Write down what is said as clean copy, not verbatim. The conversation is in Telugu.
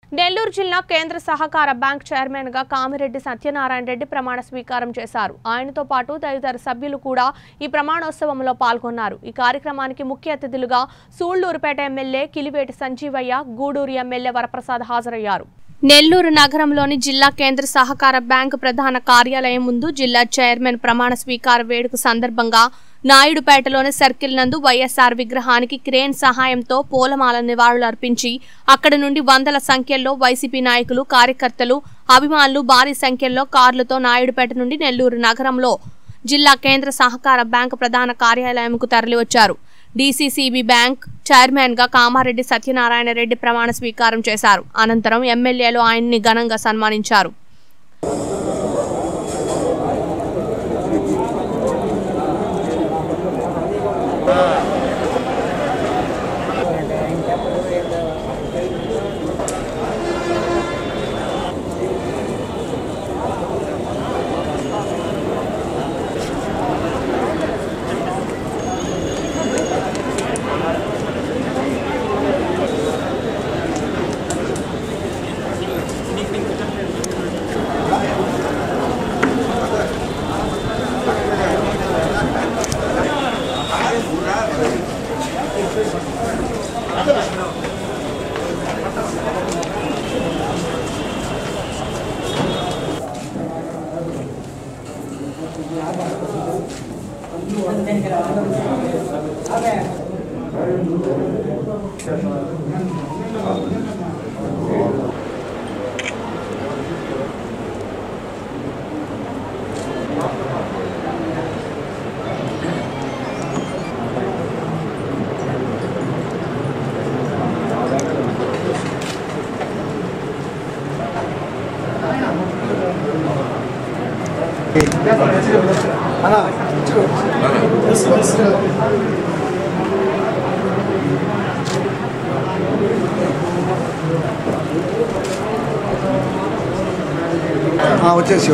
నెల్లూరు జిల్లా కేంద్ర సహకార బ్యాంక్ చైర్మన్ గా కామిరెడ్డి సత్యనారాయణ రెడ్డి ప్రమాణ స్వీకారం చేశారు. ఆయనతో పాటు తదితర సభ్యులు కూడా ఈ ప్రమాణోత్సవంలో పాల్గొన్నారు. ఈ కార్యక్రమానికి ముఖ్య అతిథులుగా సూళ్లూరుపేట ఎమ్మెల్యే కిలివేటి సంజీవయ్య, గూడూరు ఎమ్మెల్యే వరప్రసాద్ హాజరయ్యారు. నెల్లూరు నగరంలోని జిల్లా కేంద్ర సహకార బ్యాంక్ ప్రధాన కార్యాలయం ముందు జిల్లా చైర్మన్ ప్రమాణ స్వీకార వేడుక సందర్భంగా నాయుడుపేటలోని సర్కిల్ నందు వైఎస్ఆర్ విగ్రహానికి క్రేన్ సహాయంతో పూలమాల నివాళులర్పించి అక్కడి నుండి వందల సంఖ్యలో వైసీపీ నాయకులు, కార్యకర్తలు, అభిమానులు భారీ సంఖ్యలో కార్లతో నాయుడుపేట నుండి నెల్లూరు నగరంలో జిల్లా కేంద్ర సహకార బ్యాంక్ ప్రధాన కార్యాలయంకు తరలివచ్చారు. డీసీసీబీ బ్యాంక్ చైర్మన్ గా కామారెడ్డి సత్యనారాయణ రెడ్డి ప్రమాణ స్వీకారం చేశారు. అనంతరం ఎమ్మెల్యేలు ఆయన్ని ఘనంగా సన్మానించారు. వచ్చేసి